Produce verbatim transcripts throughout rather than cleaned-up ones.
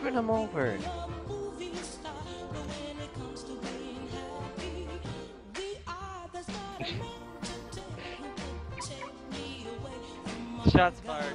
Run him over. Shots fired.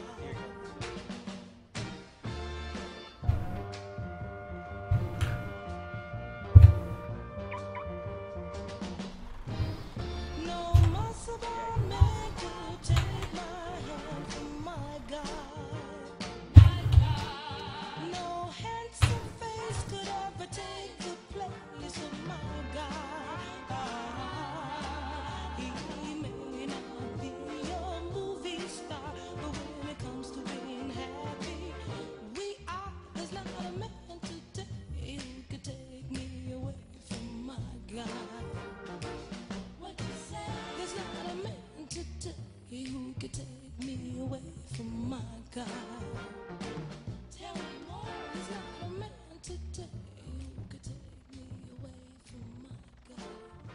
Who could take me away from my God? Tell me more. There's not a man today who could take me away from my God.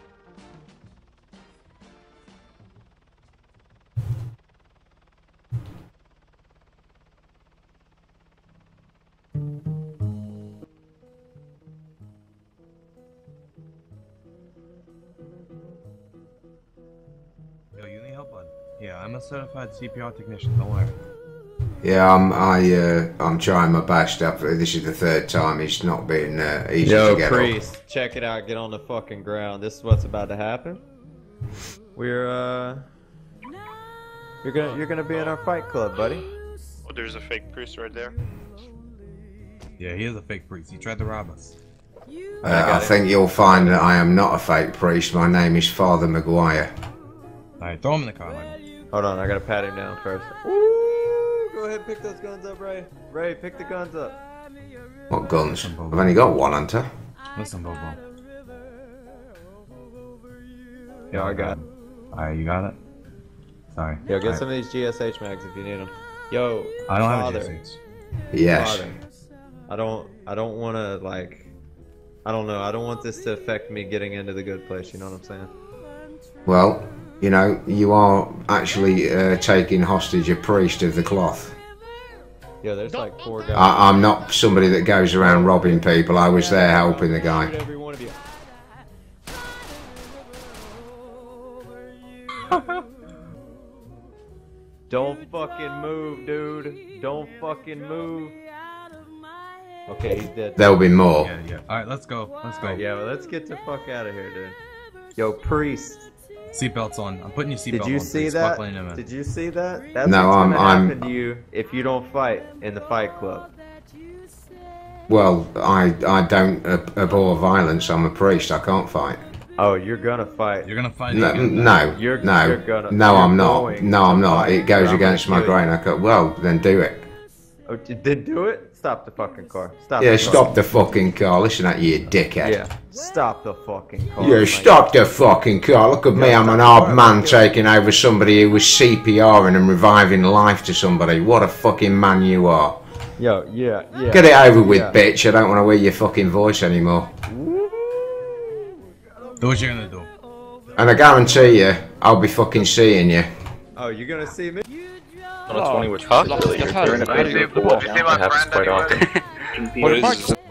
Yo, you need help, bud? Yeah, I'm a certified C P R technician, don't worry. Yeah, I'm I uh, I'm trying my best. Up. This is the third time. It's not been uh, easy Yo, to get priest, up. check it out. Get on the fucking ground. This is what's about to happen. We're uh, you're gonna you're gonna be in our fight club, buddy. Oh, there's a fake priest right there. Yeah, he is a fake priest. He tried to rob us. Uh, I, I think you'll find that I am not a fake priest. My name is Father Maguire. Alright, throw him in the car, Michael. Hold on, I gotta pat him down first. Woo! Go ahead, pick those guns up, Ray. Ray, pick the guns up. What guns? I've only got one, Hunter. Listen, Bobo. Yeah, I got it. Alright, you got it? Sorry. Yo, get All right. some of these G S H mags if you need them. Yo, I don't father, have a G S H. Yes. Father, I don't, I don't want to, like, I don't know, I don't want this to affect me getting into the good place, you know what I'm saying? Well, you know, you are actually uh, taking hostage a priest of the cloth. Yo, there's like four guys. I I'm not somebody that goes around robbing people. I was there helping the guy. Every one of you. Don't fucking move, dude. Don't fucking move. Okay, he's dead. There'll be more. Yeah, yeah. Alright, let's go. Let's go. Yeah, well, let's get the fuck out of here, dude. Yo, priest. Seatbelts on. I'm putting your seatbelt Did on. you see please. that? Buckle in a minute. Did you see that? That's No, what's I'm- gonna I'm- happen to you if you don't fight in the fight club. Well, I I don't ab abhor violence. I'm a priest. I can't fight. Oh, you're gonna fight. You're gonna fight No, again. no, You're- no, you're gonna- no. you're I'm not. going No, I'm to not. fight, It goes or I'm against gonna my kill grain. you. I go, well, then do it. Oh, you did do it? Stop the fucking car. Stop. Yeah, the car. stop the fucking car. Listen at you, dickhead. Yeah, stop the fucking car. Yeah, mate. stop the fucking car. Look at me. I'm an old man taking over somebody who was C P Ring and reviving life to somebody. What a fucking man you are. Yo, yeah, yeah. Get it over with, yeah. bitch. I don't want to hear your fucking voice anymore. Do what you're gonna do. And I guarantee you, I'll be fucking seeing you. Oh, you're gonna see me? On a twenty, which is really, you're in a bit of a wall. It happens quite often. What